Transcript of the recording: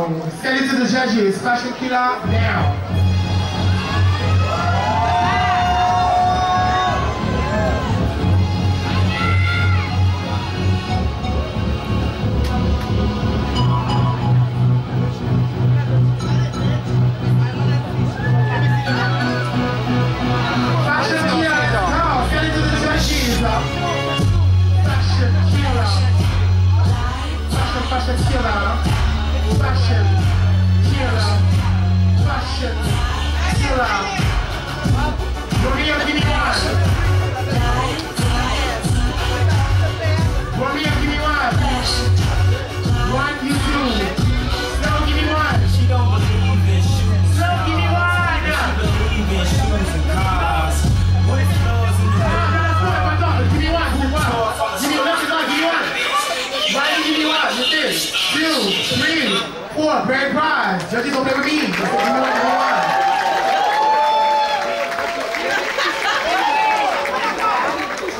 Dynedong. Send it to the judges. Fashion Killa, down. Fashion Killa, Fashion Killa, Fashion Killa. Romeo, give me one. Romeo, give me one. 1, you 2. Slow, give me one. She don't believe in shoes. Slow, give me one. She believe in shoes and cars. What is clothes in the Give me one. Give me one. Give me one. Give me one. Why give me one? 2, 3, 4. Grand prize. Judges don't play with me.